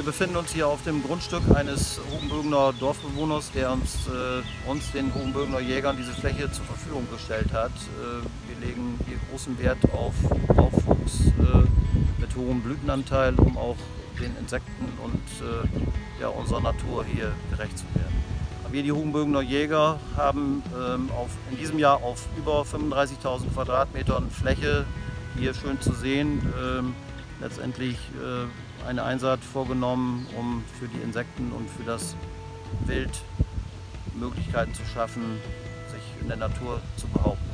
befinden uns hier auf dem Grundstück eines Hohenbürgener Dorfbewohners, der uns den Hohenbürgener Jägern diese Fläche zur Verfügung gestellt hat. Wir legen hier großen Wert auf Aufwuchs mit hohem Blütenanteil, um auch den Insekten und ja, unserer Natur hier gerecht zu werden. Wir, die Hohenbürgener Jäger, haben in diesem Jahr auf über 35.000 Quadratmetern Fläche, hier schön zu sehen, letztendlich eine Einsaat vorgenommen, um für die Insekten und für das Wild Möglichkeiten zu schaffen, sich in der Natur zu behaupten.